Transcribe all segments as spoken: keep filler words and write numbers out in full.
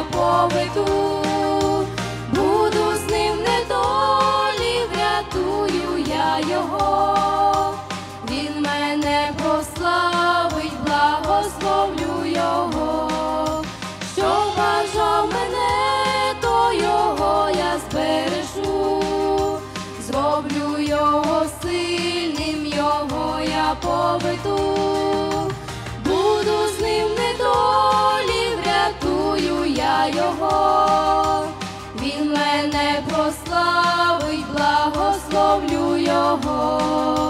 поведу, буду з ним в недолі, врятую я його. Він мене прославить, благословлю його. Що бажав мене, то його я збережу. Зроблю його сильним, його я поведу. Буду з ним в недолі, врятую я його. Він мене прославить, благословлю його.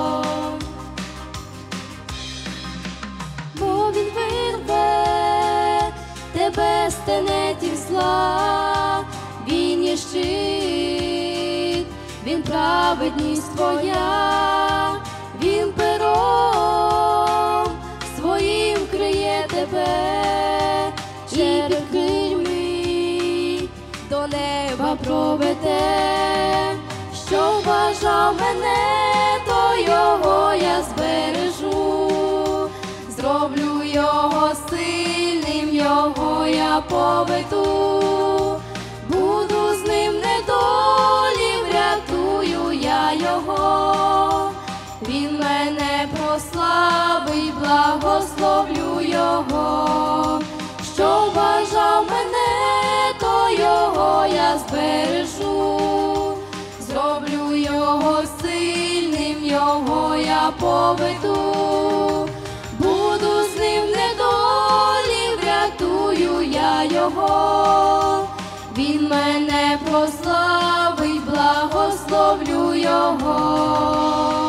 Бо він вирве тебе з тенетів зла, він є щит, він праведність твоя, він пером своїм криє тебе, і під крильми до неба проведе. Що бажав мене, то його я збережу. Зроблю його сильним, його я поведу. Буду з ним в недолі, врятую я його. Він мене прославить, благословлю його. Що бажав мене, то його я збережу. Зроблю його сильним, його я поведу. Буду з ним в недолі, врятую я його. Він мене прославить, благословлю його.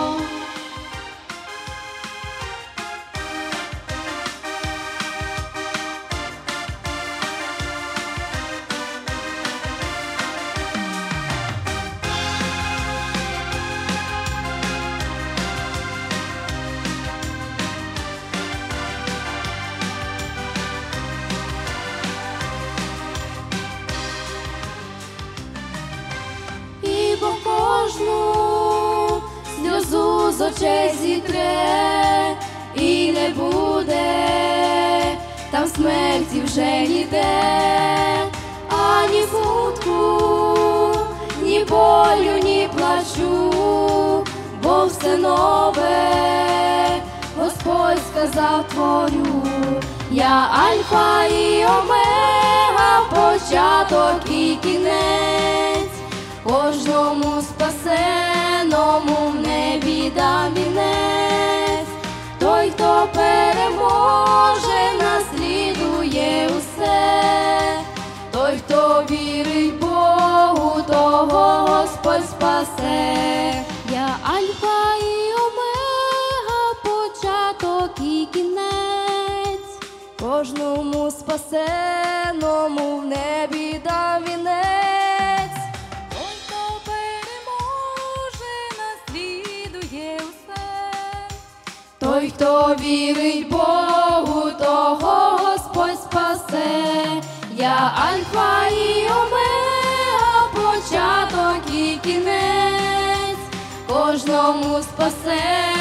Бо кожну сльозу з очей зітре, і не буде там смерті вже ніде, ані смутку, ні болю, ні плачу, бо все нове Господь сказав творю. Я Альфа і Омега, початок і кінець. Кожному спасеному в небі дам вінець. Той, хто переможе, наслідує усе. Той, хто вірить Богу, того Господь спасе. Я Альфа і Омега, початок і кінець. Кожному спасеному в небі дам вінець. Той, хто вірить Богу, того Господь спасе. Я Альфа і Омега, початок і кінець. Кожному спасе.